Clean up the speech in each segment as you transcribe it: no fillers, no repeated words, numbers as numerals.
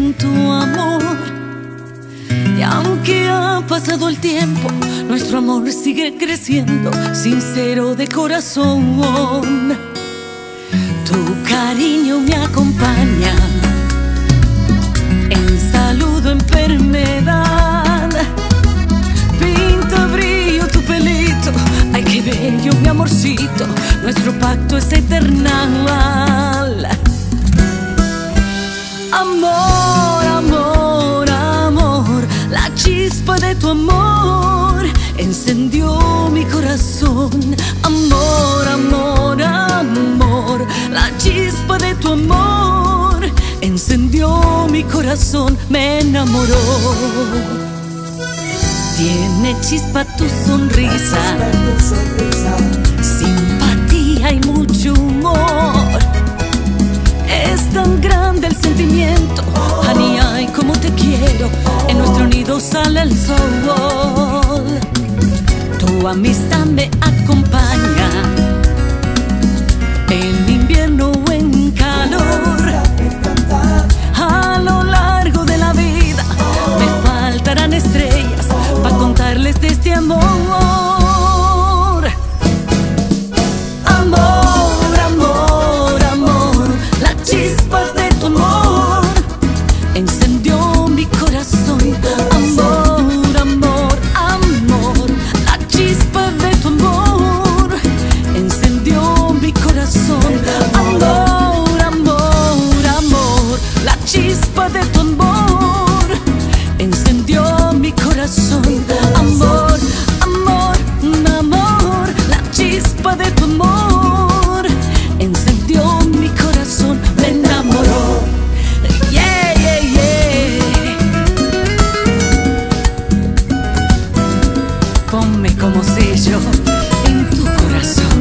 sin tu amor. Y aunque ha pasado el tiempo, nuestro amor sigue creciendo, sincero de corazón. Tu cariño me acompaña en salud o enfermedad. Pinta brillo tu pelito, ay qué bello mi amorcito, nuestro pacto es eternal. Amor, amor, amor, la chispa de tu amor encendió mi corazón. Amor, amor, amor, la chispa de tu amor encendió mi corazón, me enamoró. Tiene chispa tu sonrisa, simpatía y mucho humor. Es tan grande el sentimiento, honey, ay, como te quiero. En nuestro nido sale el sol. Tu amistad me acompaña en invierno o en calor. A lo largo de la vida me faltarán estrellas para contarles de este amor. Amor, amor, amor, la chispa de tu amor encendió mi corazón. Amor, amor, amor, la chispa de tu amor encendió mi corazón. Amor, amor, amor, la chispa de tu amor encendió mi corazón. Amor, amor, amor, la chispa de tu amor encendió mi corazón, me enamoró. Yeah, yeah, yeah. Ponme como sello en tu corazón.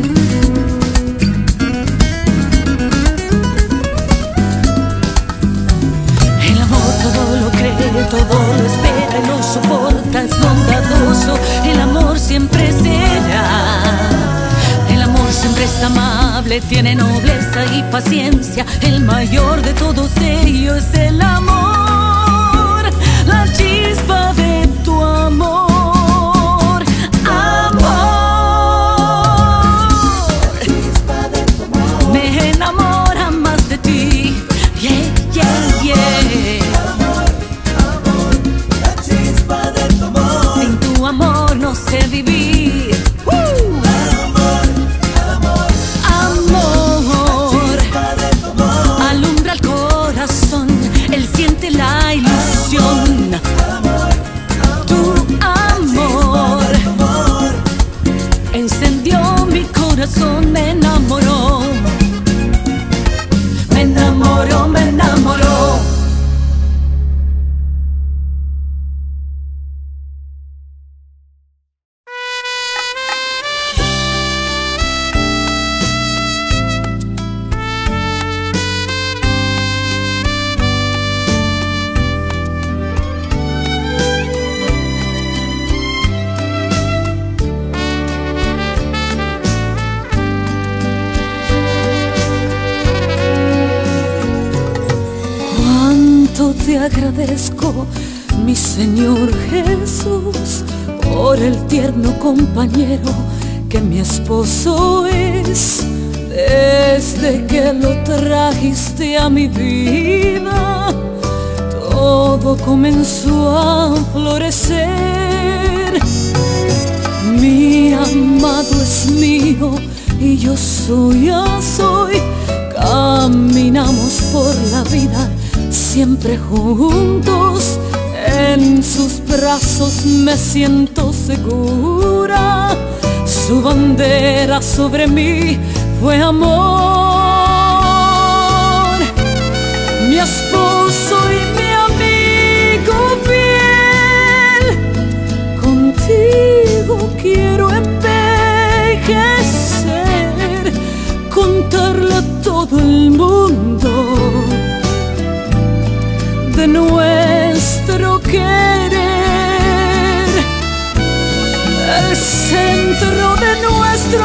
El amor todo lo cree, todo lo espera y lo soporta, es bondadoso. El amor siempre será. El amor siempre es amable, tiene nobleza y paciencia. El mayor de todos ellos es el amor, la chispa de tu amor. Amor, me enamora más de ti. Yeah, yeah, yeah. Sin tu amor no sé vivir. Amor, alumbra el corazón, él siente la ilusión. Tu amor encendió mi corazón, me enamoró. Me enamoró, me enamoró. Te agradezco, mi Señor Jesús, por el tierno compañero que mi esposo es. Desde que lo trajiste a mi vida, todo comenzó a florecer. Mi amado es mío y yo suya soy. Caminamos por la vida siempre juntos, en sus brazos me siento segura. Su bandera sobre mí fue amor. Mi esposo y mi amigo fiel, contigo quiero envejecer, contarle a todo el mundo de nuestro querer. El centro de nuestro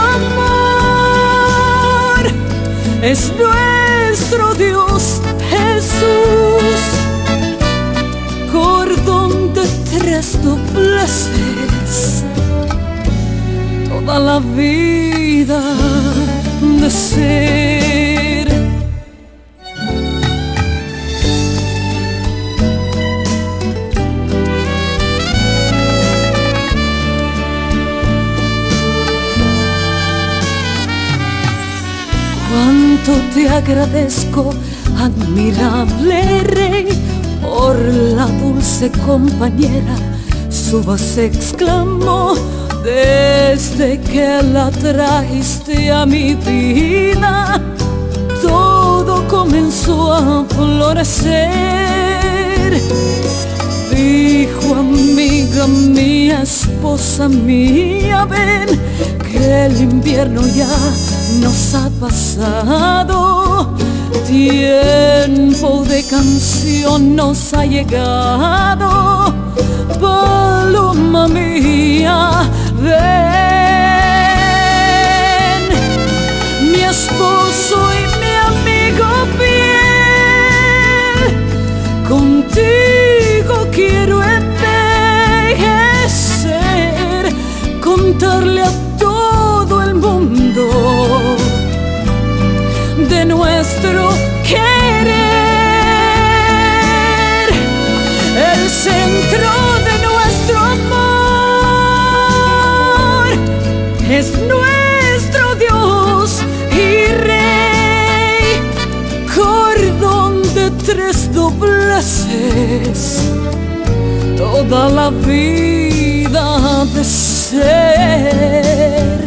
amor es nuestro Dios Jesús. tres dobleces, toda la vida de ser. Cuánto te agradezco, admirable rey, por la dulce compañera. Su voz exclamó desde que la trajiste a mi vida. Todo comenzó a florecer. Dijo: amiga mía, esposa mía, ven, que el invierno ya nos ha pasado. Tiempo de canción nos ha llegado. Paloma mía, ven, mi esposo y mi amigo fiel, contigo quiero envejecer, contarle a todo el mundo de nuestro querer, el centro de nuestro amor es nuestro Dios y Rey, cordón de tres dobleces, toda la vida de ser.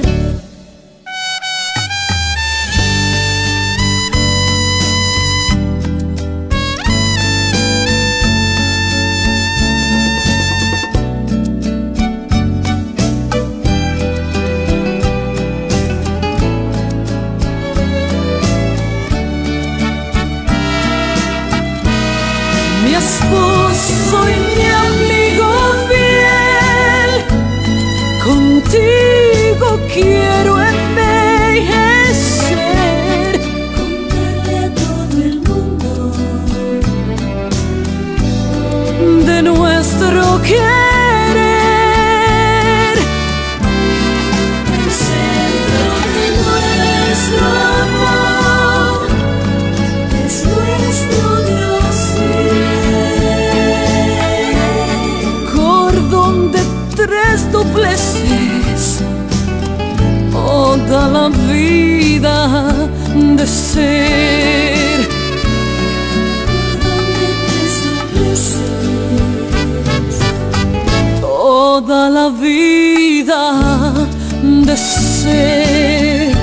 Mi esposo y mi amigo fiel, contigo quiero envejecer, contarle a todo el mundo de nuestro querer, el centro de nuestro amor es nuestro Dios de tres dobleces, toda la vida de ser. Toda la vida de ser.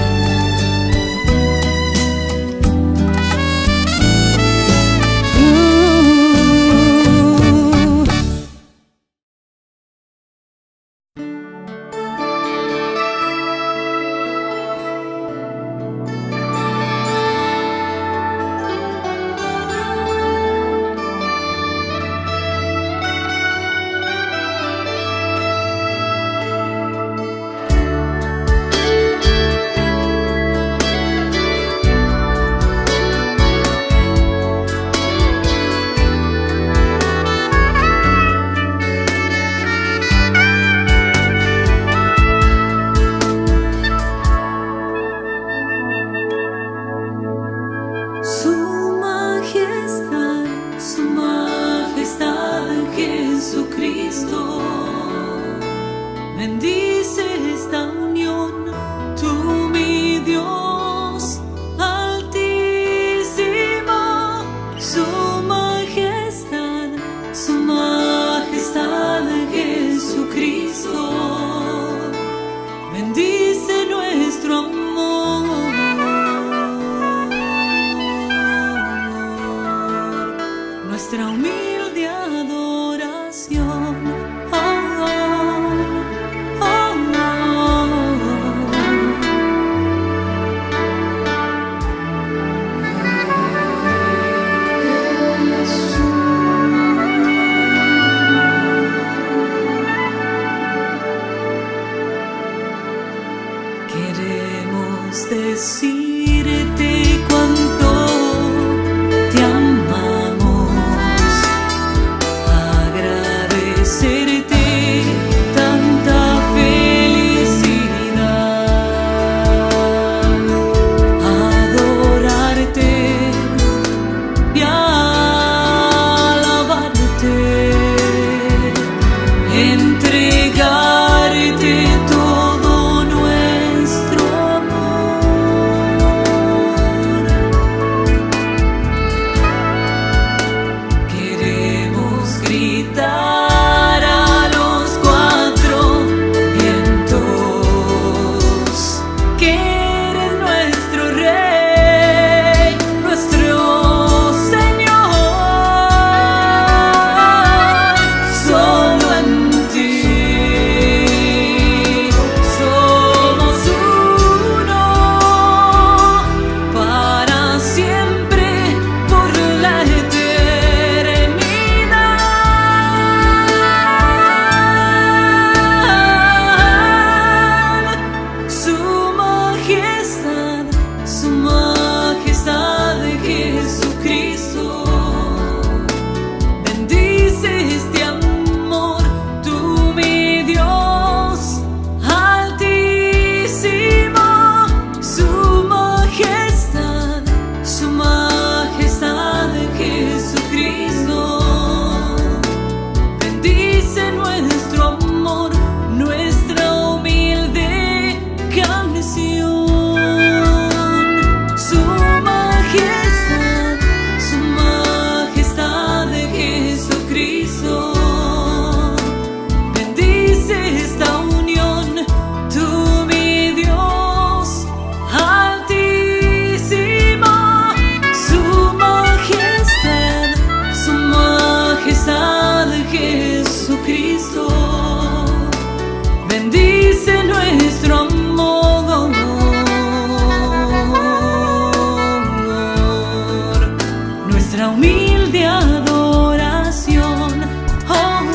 nuestra humilde adoración. Oh,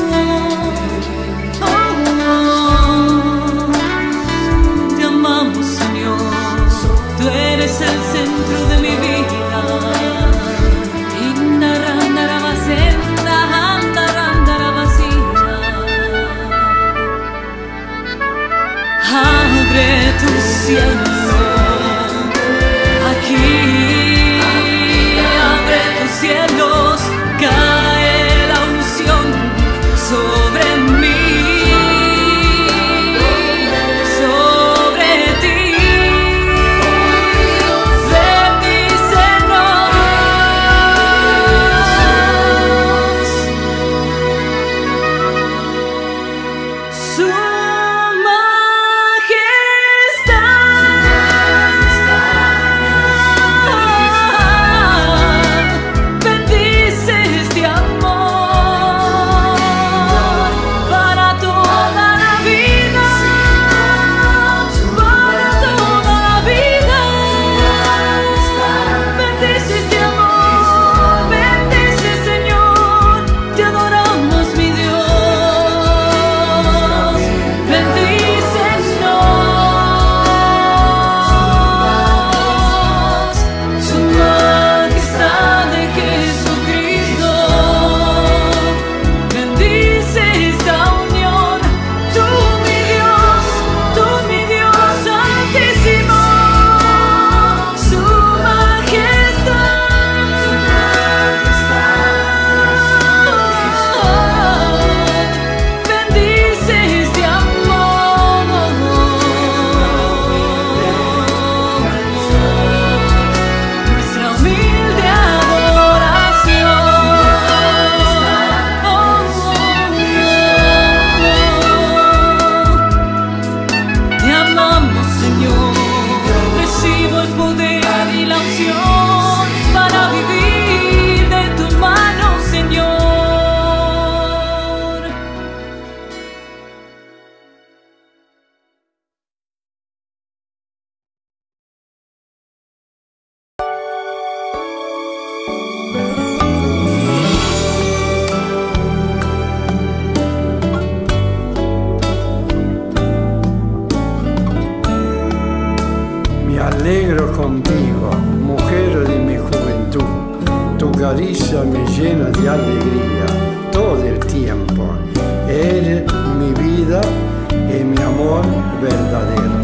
oh, oh. Te amamos, Señor, tú eres el centro de mi vida. Abre tu cielo aquí, abre tus cielos, cae la unción sobre mí, sobre ti. Bendícenos. Su alegro contigo, mujer de mi juventud. Tu caricia me llena de alegría todo el tiempo. Eres mi vida y mi amor verdadero.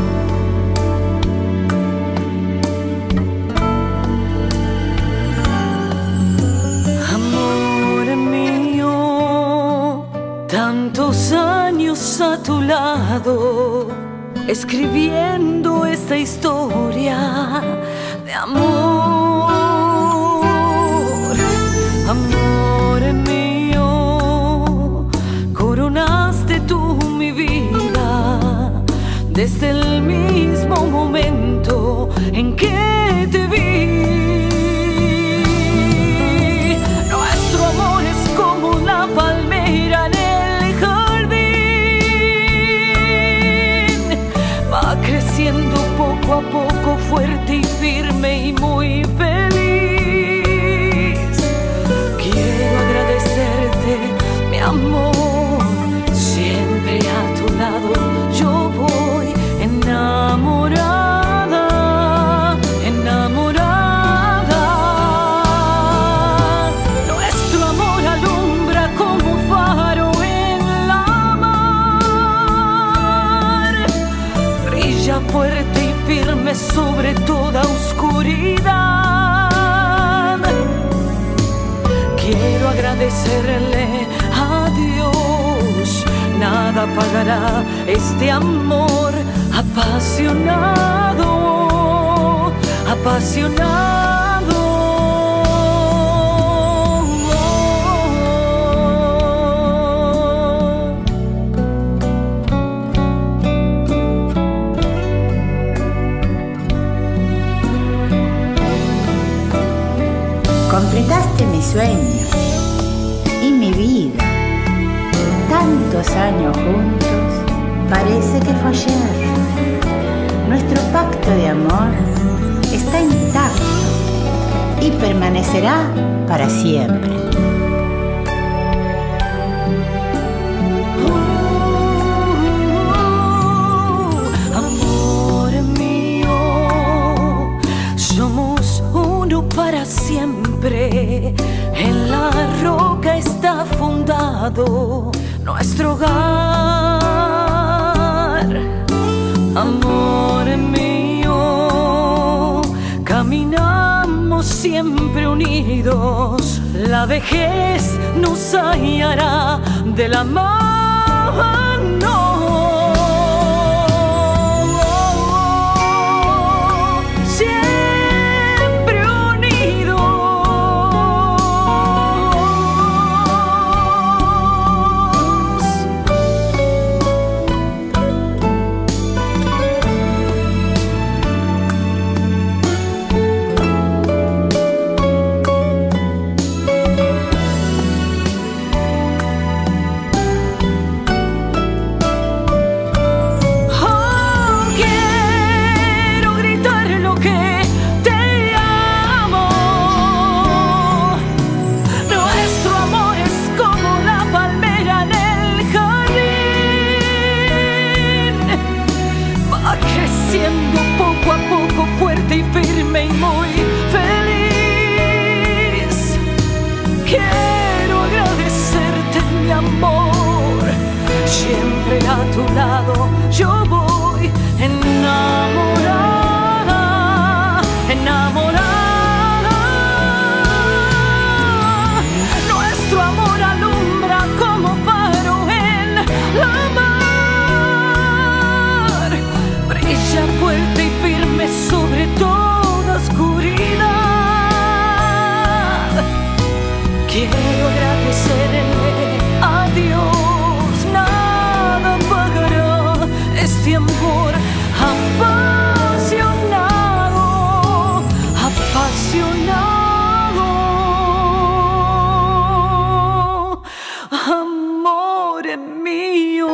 Amor mío, tantos años a tu lado, escribiendo esta historia de amor. Amor mío, coronaste tú mi vida desde el mismo momento en que te vi. Nuestro amor es como la palmera en el jardín, va creciendo poco a poco, fuerte y firme y muy feliz. Quiero agradecerte, mi amor, siempre a tu lado yo voy enamorada, enamorada. Nuestro amor alumbra como faro en la mar, brilla fuerte y firme sobre toda oscuridad. Quiero agradecerle a Dios, nada pagará este amor apasionado, apasionado. Completaste mi sueño y mi vida. Tantos años juntos, parece que fue ayer. Nuestro pacto de amor está intacto y permanecerá para siempre. Amor mío, somos uno para siempre. En la roca está fundado nuestro hogar. Amor mío, caminamos siempre unidos. La vejez nos hallará de la mano. Poco a poco, fuerte y firme y muy feliz. Quiero agradecerte, mi amor. Siempre a tu lado yo voy enamorada, enamorada. Nuestro amor alumbra como faro en la mar. Brilla fuerte y firme sobre toda oscuridad. Quiero agradecerle a Dios, nada pagará este amor apasionado, apasionado. Amor mío.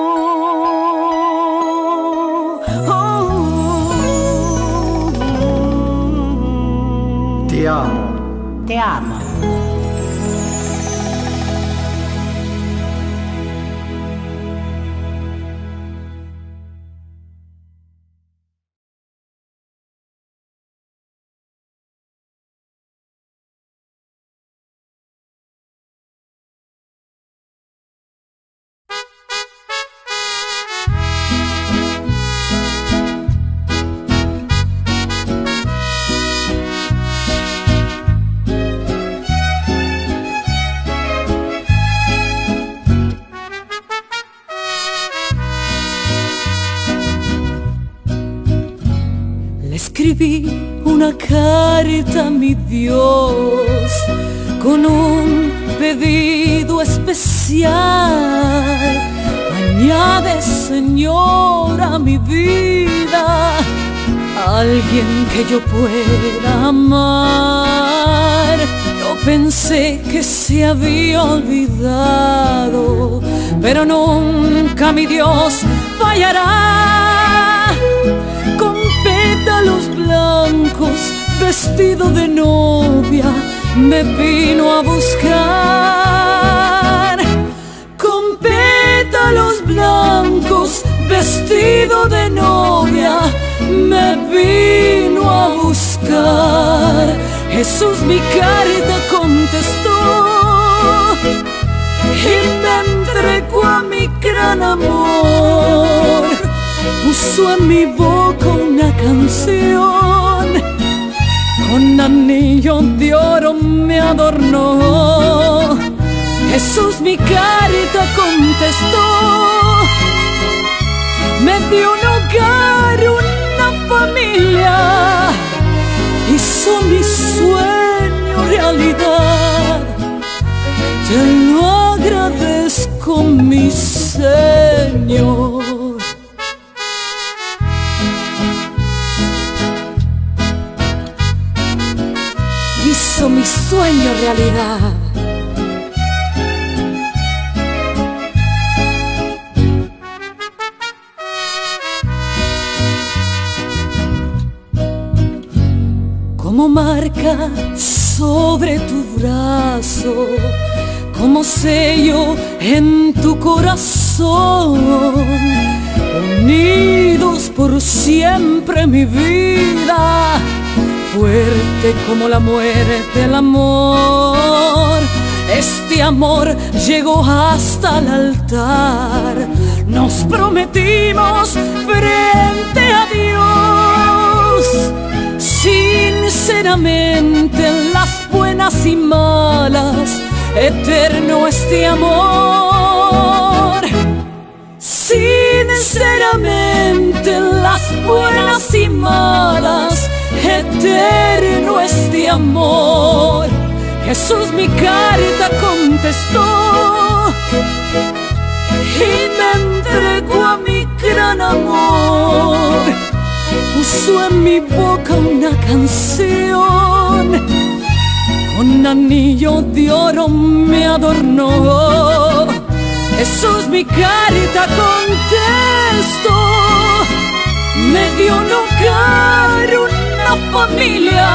Te amo. Te amo. Escribí una carta a mi Dios con un pedido especial. Añade, Señor, a mi vida a alguien que yo pueda amar. Yo pensé que se había olvidado, pero nunca mi Dios fallará. Con pétalos blancos, vestido de novia, me vino a buscar. Con pétalos blancos, vestido de novia, me vino a buscar. Jesús mi carta contestó y me entregó a mi gran amor. Puso en mi boca una canción, con anillo de oro me adornó. Jesús mi carta contestó, me dio un hogar, una familia, hizo mi sueño realidad. Te lo agradezco, mi Señor. Hizo mi sueño realidad. Como como marca sobre tu brazo, como sello en tu corazón, unidos por siempre mi vida, fuerte como la muerte el amor. Este amor llegó hasta el altar, nos prometimos frente a Dios, sinceramente en las buenas y malas, eterno este amor. Sinceramente en las buenas y malas, eterno este amor. Jesús mi carta contestó y me entregó a mi gran amor. Puso en mi boca una canción, con anillo de oro me adornó. Jesús mi carta contestó, me dio un hogar, una familia,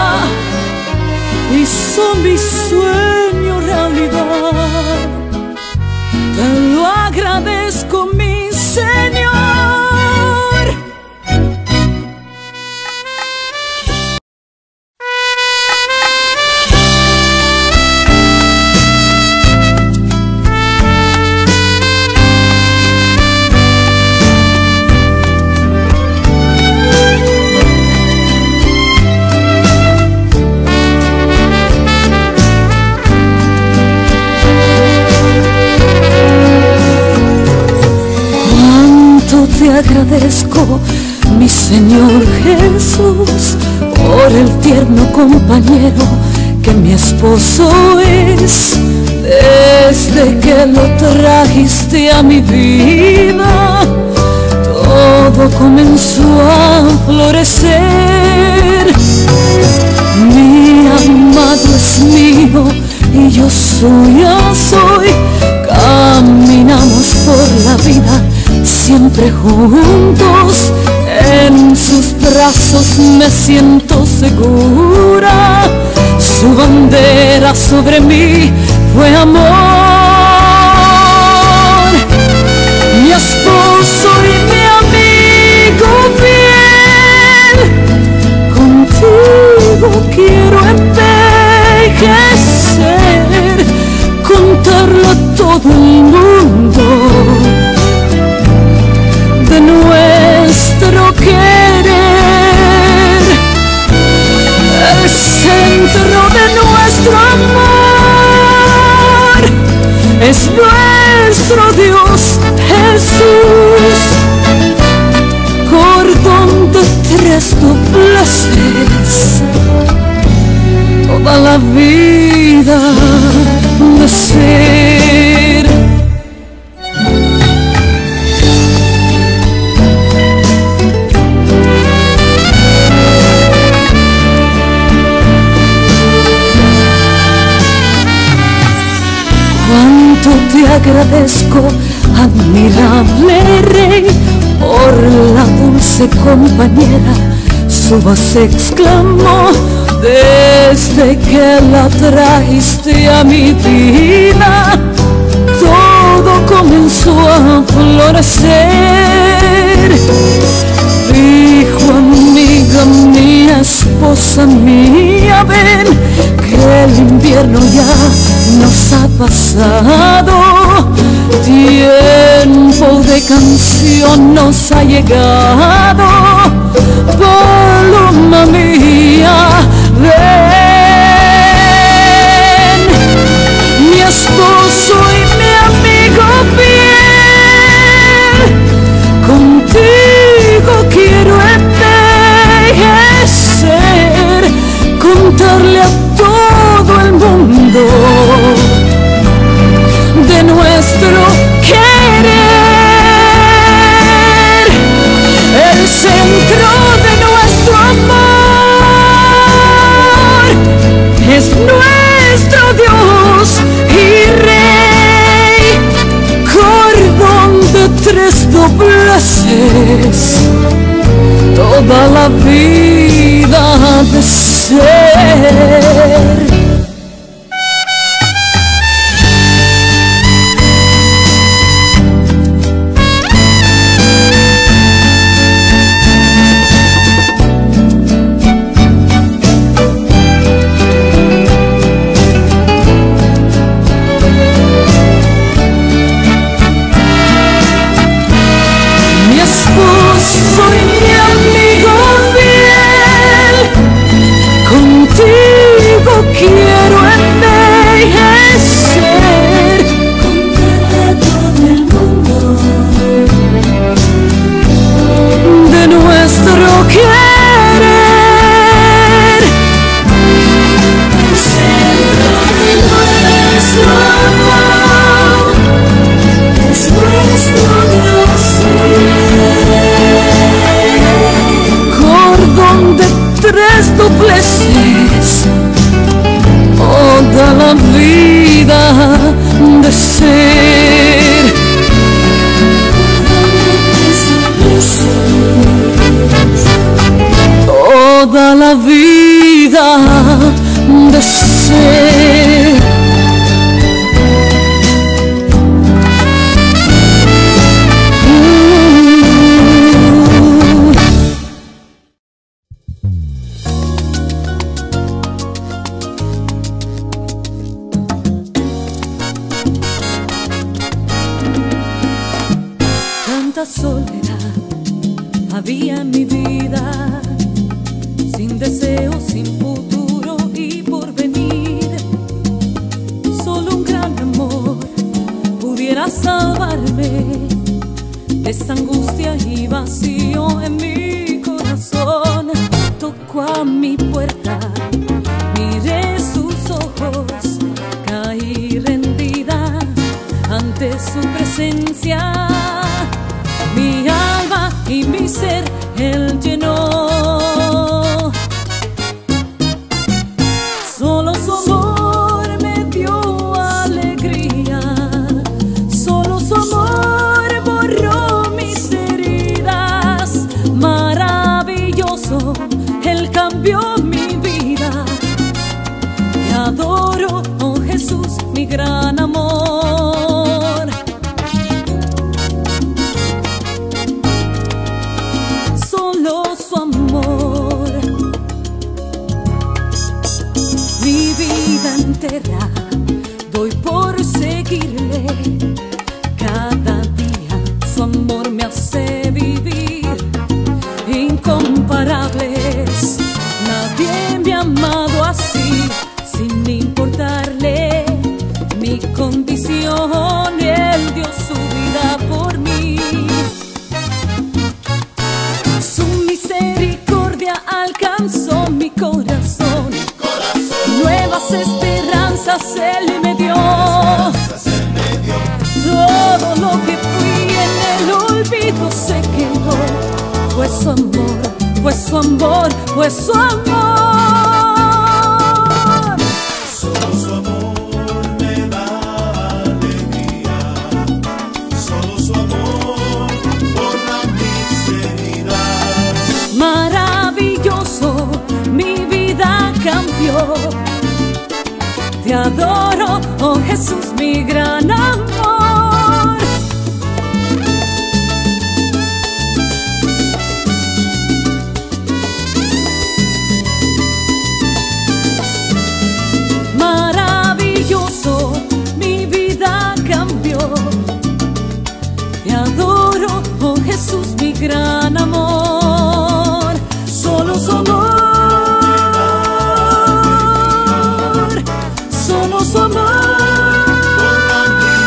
hizo mi sueño realidad. Te lo agradezco, mi Señor. Te agradezco, mi Señor Jesús, por el tierno compañero que mi esposo es. Desde que lo trajiste a mi vida, todo comenzó a florecer. Mi amado es mío y yo suya soy. Caminamos por la vida siempre juntos, en sus brazos me siento segura. Su bandera sobre mí fue amor. Mi esposo y mi amigo fiel, contigo quiero envejecer, contarlo a todo el mundo de nuestro querer, el centro de nuestro amor es nuestro Dios Jesús, cordón de tres dobleces, toda la vida de ser. Cuánto te agradezco, admirable Rey, por la dulce compañera. Su voz exclamó desde que la trajiste a mi vida, todo comenzó a florecer. Dijo, amiga mía, esposa mía, ven, que el invierno ya nos ha pasado, tiempo de canción nos ha llegado. Paloma mía, ven, mi esposo y mi amigo fiel, contigo quiero envejecer, contarle a todo el mundo de nuestro querer, el centro de nuestro amor es nuestro Dios y Rey, cordón de tres dobleces, toda la vida de ser. Cuánta soledad había en mi vida, sin deseo, sin futuro y porvenir. Solo un gran amor pudiera salvarme de esta angustia y vacío en mi corazón. Tocó a mi puerta, miré sus ojos, caí rendida ante su presencia. Mi alma y mi ser Él llenó. Solo su amor me dio alegría, solo su amor borró mis heridas. Maravilloso, Él cambió mi vida. Te adoro, oh Jesús, mi gran amor. Doy por seguirle, cada día su amor me hace vivir. Incomparables, nadie me ha amado así, sin importarle mi condición. Él dio su vida por mí. Su misericordia alcanzó mi corazón. Nuevas esperanzas Él me dio. Todo lo que fui en el olvido se quedó. Fue su amor, fue su amor, fue su amor. Solo su amor me da alegría. Solo su amor borra mis heridas. Maravilloso, mi vida cambió. Te adoro, oh Jesús, mi gran amor. Maravilloso, mi vida cambió. Te adoro, oh Jesús, mi gran amor. Solo su amor. Su amor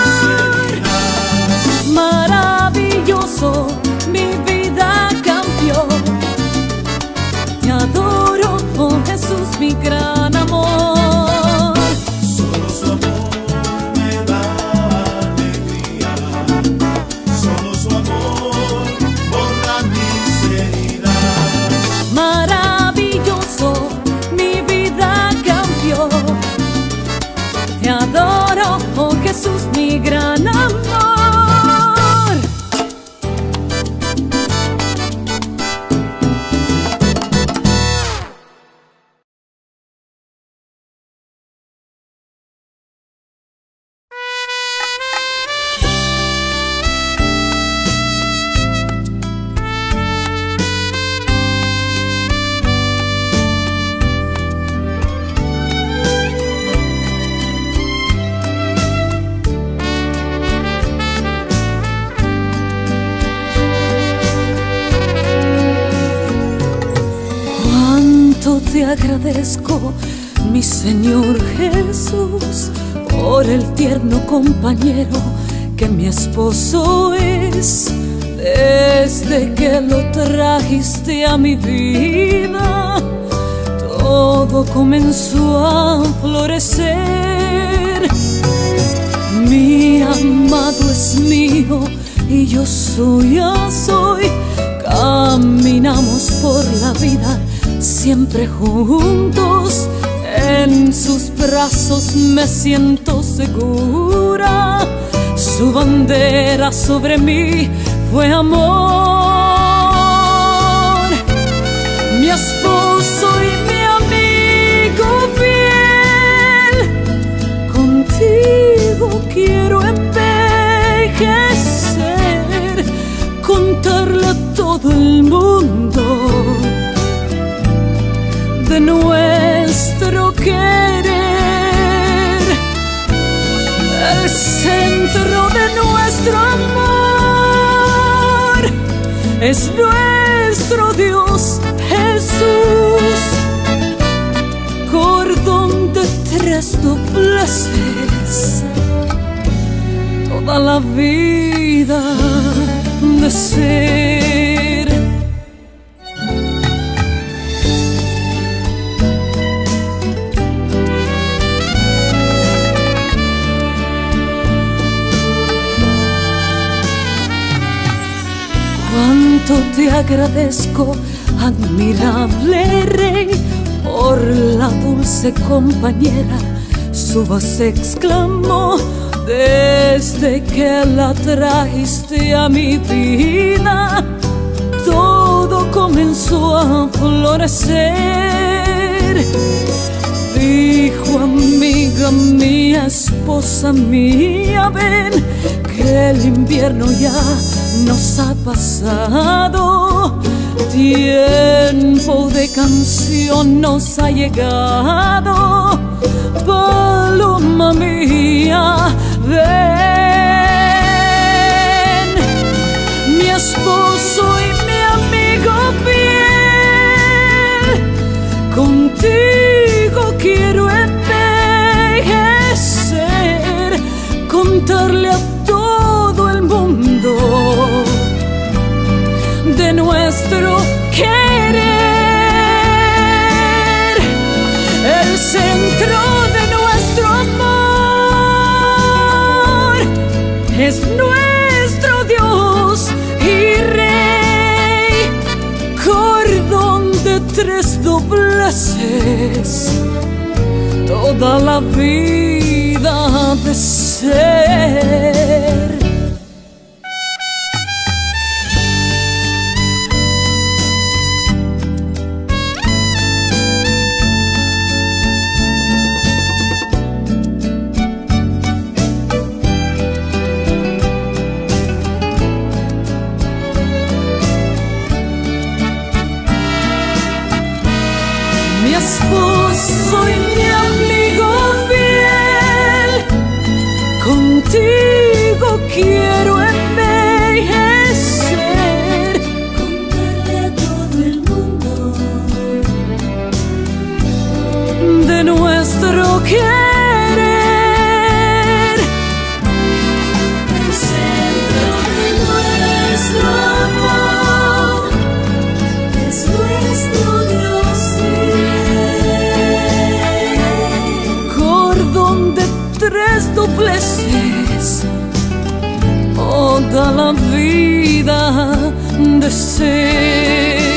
maravilloso, mi vida cambió. Te adoro, oh Jesús, mi gran amor. Solo su amor me da alegría. Solo su amor borra mis heridas. Maravilloso, mi vida cambió. Te adoro, oh Jesús, mi gran amor. Te agradezco, mi Señor Jesús, por el tierno compañero que mi esposo es. Desde que lo trajiste a mi vida, todo comenzó a florecer. Mi amado es mío y yo suya soy. Caminamos por la vida siempre juntos, en sus brazos me siento segura. Su bandera sobre mí fue amor. Mi esposo y mi amigo fiel, contigo quiero envejecer, contarle a todo el mundo de nuestro querer, el centro de nuestro amor. es nuestro Dios Jesús, cordón de tres dobleces, toda la vida de ser. Cuánto te agradezco, admirable Rey, por la dulce compañera. Su voz exclamó desde que la trajiste a mi vida. Todo comenzó a florecer. Dijo: amiga mía, esposa mía, ven, que el invierno ya nos ha pasado. Tiempo de canción nos ha llegado. Paloma mía, ven, mi esposo y mi amigo fiel, contigo quiero envejecer, contarle a todo el mundo de nuestro querer, el centro de nuestro amor es nuestro Dios y Rey, cordón de tres dobleces, toda la vida de ser. Mi esposo y mi amigo fiel, contigo quiero envejecer, contarle a todo el mundo de nuestro querer, el centro de nuestro amor es nuestro Dios. Tres dobleces, toda la vida de ser.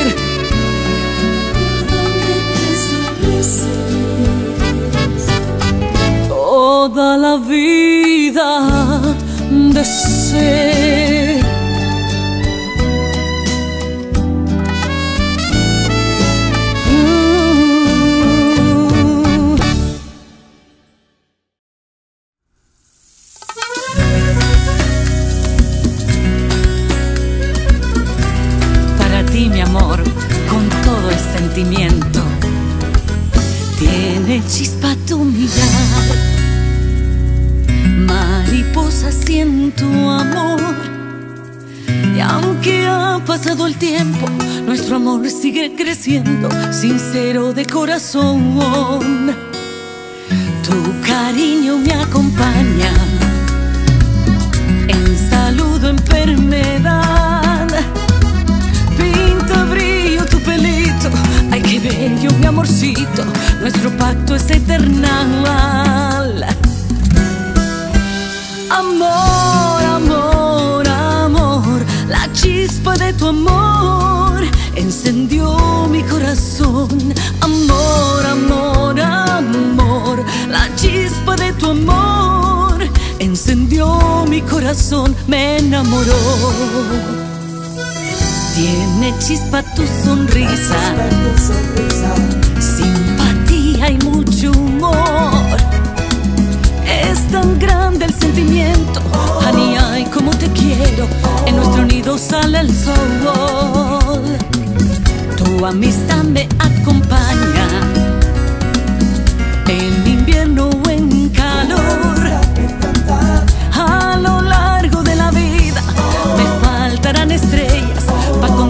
Toda la vida de ser. Mi amor, con todo el sentimiento, tiene chispa tu mirar, mariposa siento amor, y aunque ha pasado el tiempo, nuestro amor sigue creciendo, sincero de corazón. Tu cariño me acompaña en salud o enfermedad. Pinta brillo tu pelito, ay qué bello mi amorcito, nuestro pacto es eternal. Amor, amor, amor, la chispa de tu amor encendió mi corazón. Amor, amor, amor, la chispa de tu amor encendió mi corazón, me enamoró. Tiene chispa tu sonrisa, simpatía y mucho humor. Es tan grande el sentimiento, honey, ay, como te quiero. En nuestro nido sale el sol. Tu amistad me acompaña en invierno o en calor. A lo largo de la vida me faltarán estrellas para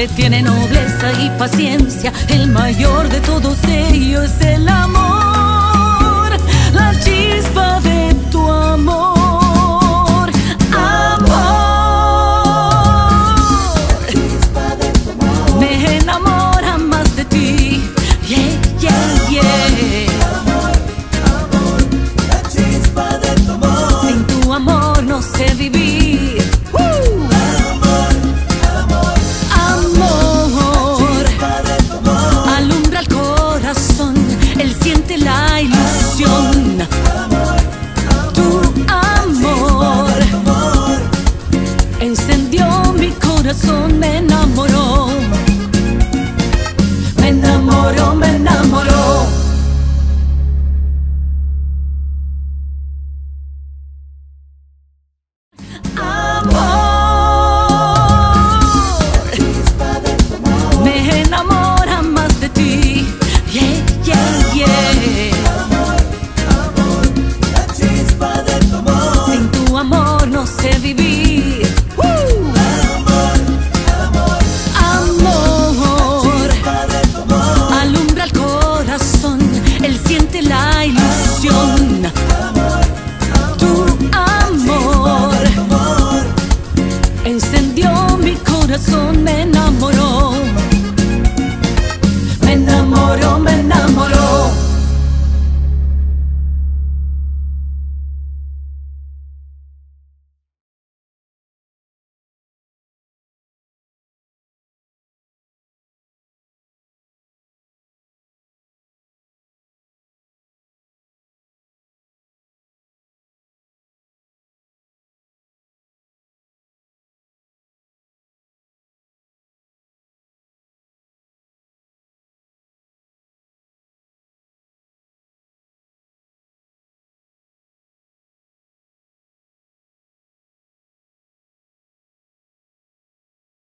amable, tiene nobleza y paciencia. El mayor de todos ellos es el amor, la chispa de tu amor. Amor, me enamora más de ti. Yeah, yeah, yeah. Sin tu amor no sé vivir. Amor, alumbra el corazón, él siente la ilusión. Tu amor encendió mi corazón, me enamoró. Me enamoró, me enamoró. Me enamora más de ti. Yeah, yeah, yeah. Sin tu amor no sé vivir. Amor, alumbra el corazón, él siente la ilusión. Tu amor encendió mi corazón, me enamoró. Me enamoró, me